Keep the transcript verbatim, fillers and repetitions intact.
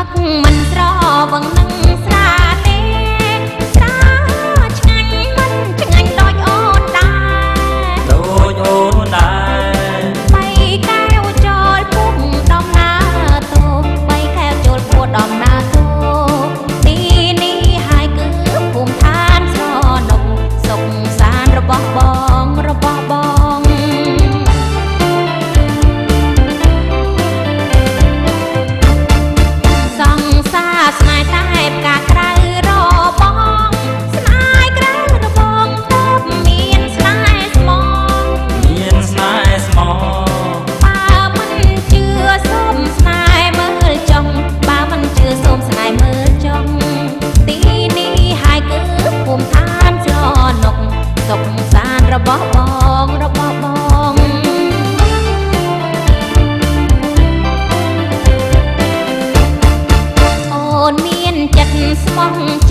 មិនស្រវឹងនឹងស្រាទេស្រាឆ្ងាញ់មិនឆ្ងាញ់ដូចអូនដែរដូចអូនដែរបីកែវចូលពុកដំណើរតូបីកែវចូលពួតដំណើរតូទីនេះហើយគឺភូមិឋានស្រនុកសុខសានរបស់បងរបស់បងសង្សារស្នេហ៍តែផ្កាក្រៅរបងស្នេហ៍ក្រៅរបងតើមានស្នេហ៍ស្មងមានស្នេហ៍ស្មងបើមិនជឿសូមស្នេហ៍មើលចុងបើមិនជឿសូមស្នេហ៍មើលចុងទីនេះហើយគឺភូមិឋានស្រនុកសុខសានរបស់បងរបស់បងអូនមានចិត្តស្មោះ